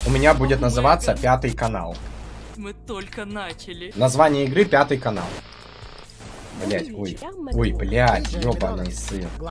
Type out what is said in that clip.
у меня будет называться «Пятый канал». Мы только начали. Название игры «Пятый канал». Блять, ой, блять, ёбаный сын.